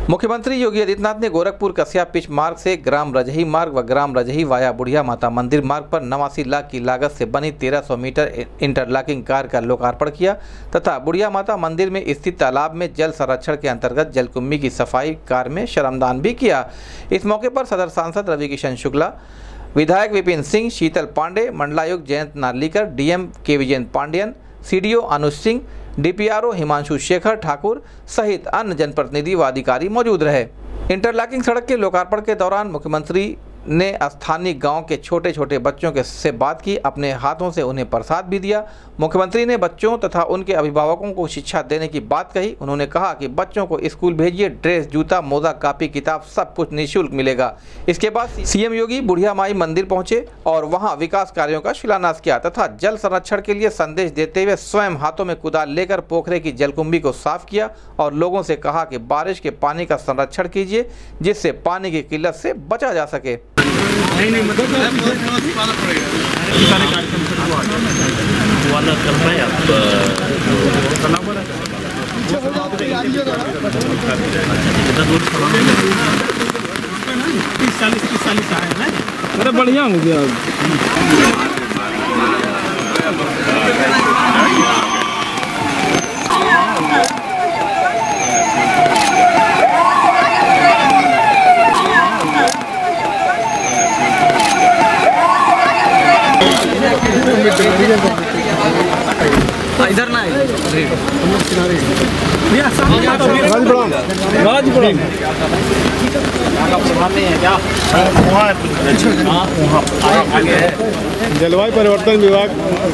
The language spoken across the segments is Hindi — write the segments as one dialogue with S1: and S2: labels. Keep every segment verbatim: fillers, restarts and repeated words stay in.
S1: मुख्यमंत्री योगी आदित्यनाथ ने गोरखपुर कस्या पिच मार्ग से ग्राम रजही मार्ग व ग्राम रजही वाया बुढ़िया माता मंदिर मार्ग पर नवासी लाख की लागत से बनी तेरह सौ मीटर इंटरलॉकिंग कार्य का लोकार्पण किया तथा बुढ़िया माता मंदिर में स्थित तालाब में जल संरक्षण के अंतर्गत जलकुंभी की सफाई कार्य में श्रमदान भी किया। इस मौके पर सदर सांसद रवि किशन शुक्ला, विधायक विपिन सिंह, शीतल पांडे, मंडलायुक्त जयंत नार्लिकर, डीएम के विजयेंद्र पांडियन, सीडीओ अनुज सिंह, डीपीआरओ हिमांशु शेखर ठाकुर सहित अन्य जनप्रतिनिधि व अधिकारी मौजूद रहे। इंटरलॉकिंग सड़क के लोकार्पण के दौरान मुख्यमंत्री ने स्थानीय गांव के छोटे छोटे बच्चों के से बात की, अपने हाथों से उन्हें प्रसाद भी दिया। मुख्यमंत्री ने बच्चों तथा उनके अभिभावकों को शिक्षा देने की बात कही। उन्होंने कहा कि बच्चों को स्कूल भेजिए, ड्रेस, जूता, मोजा, कापी, किताब सब कुछ निःशुल्क मिलेगा। इसके बाद सीएम योगी बुढ़िया माई मंदिर पहुंचे और वहां विकास कार्यों का शिलान्यास किया तथा जल संरक्षण के लिए संदेश देते हुए स्वयं हाथों में कुदाल लेकर पोखरे की जलकुंभी को साफ किया और लोगों से कहा कि बारिश के पानी का संरक्षण कीजिए जिससे पानी की किल्लत से बचा जा सके।
S2: नहीं नहीं मतलब पाना पड़ेगा सारे कार्यक्रम से वाला कर रहे हैं आप करना पड़ा तीस चालीस तीस चालीस आए हैं। अरे बढ़िया हो गया। इधर ना
S3: जलवायु परिवर्तन विभाग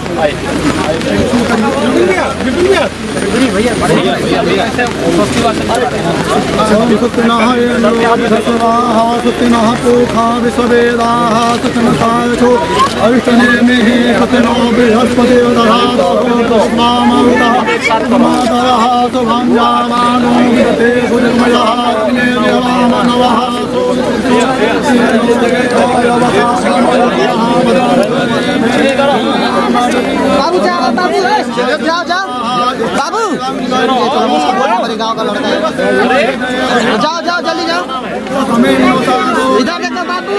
S4: बाबू जाओ बाबू जाओ जाओ बाबू गाँव का लड़का है, जाओ जाओ जल्दी जाओ, इधर देखो बाबू।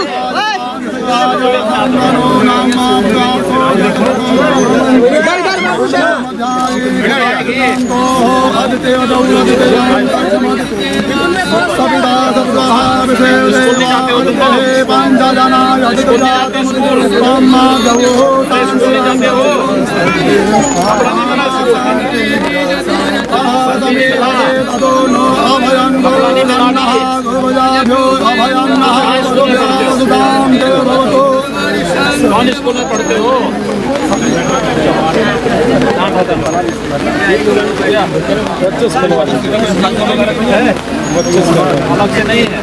S2: कौन स्कूल में पढ़ते हो? अलग से नहीं है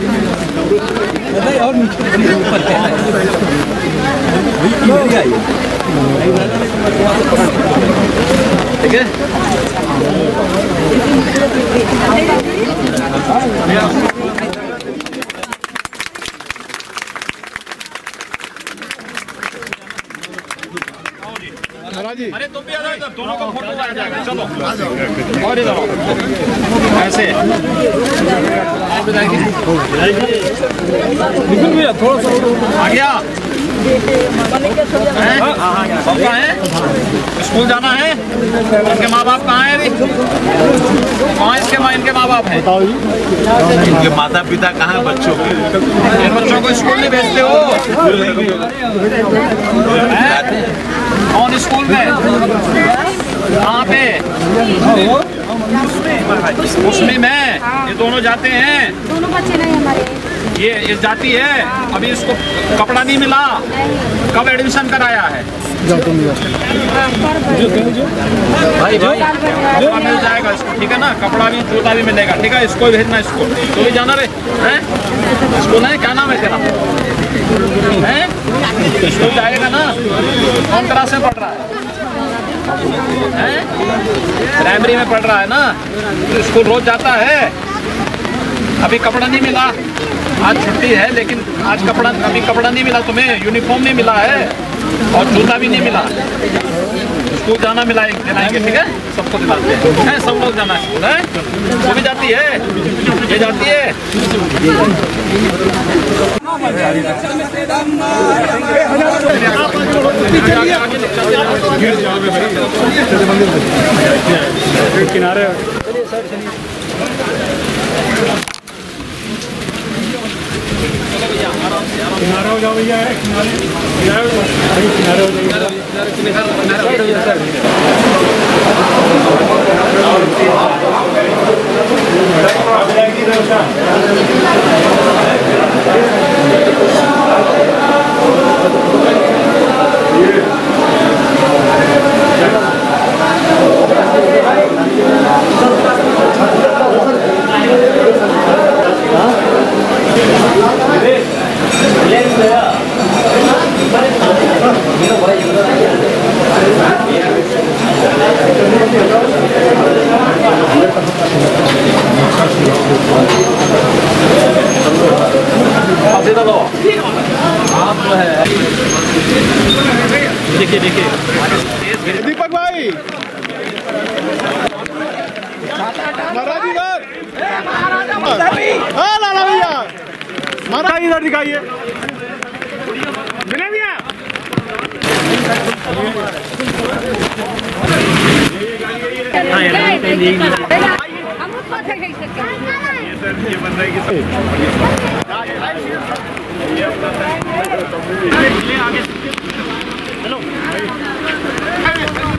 S2: ठीक है। अरे तुम भी आ जाओ, दोनों का फोटो आ जाएगा। चलो और इधर ऐसे निकल गया थोड़ा सा आ गया। सबका है स्कूल जाना है। इनके माँ बाप कहाँ है? कहाँ इसके माँ इनके माँ बाप हैं? इनके माता पिता कहाँ है? बच्चों के इन बच्चों को स्कूल नहीं भेजते हो? कौन स्कूल में? कहाँ पे? उसमें में ये दोनों जाते हैं।
S5: दोनों बच्चे नहीं हमारे।
S2: ये ये जाती है। अभी इसको कपड़ा नहीं मिला। कब एडमिशन कराया है? भाई भाई कपड़ा मिल जाएगा इसको, ठीक है ना? कपड़ा भी जूता भी मिलेगा, ठीक है? इसको भेजना, इसको तो भी जाना रे हैं? इसको नहीं, क्या नाम है तेरा? हैं? स्कूल जाएगा ना? कौन क्लास में पढ़ रहा है? प्राइमरी में पढ़ रहा है ना? स्कूल रोज जाता है। अभी कपड़ा नहीं मिला, आज छुट्टी है, लेकिन आज कपड़ा अभी कपड़ा नहीं मिला तुम्हें, यूनिफॉर्म नहीं मिला है और जूता भी नहीं मिला। स्कूल जाना मिलाएंगे दिलाएंगे, ठीक है, सबको दिलाते हैं, सब लोग जाना है स्कूल, है वो भी जाती है, ये जाती है।
S3: किनारे किनारे हो जाओ भैया, किनारे किनारे किनारे हो
S2: देखिए देखिए
S3: दीपक भाई, महाराज इधर, हाँ लाला भैया, महाराज इधर दिखाइए, विनय भैया, ये बन रहा है कि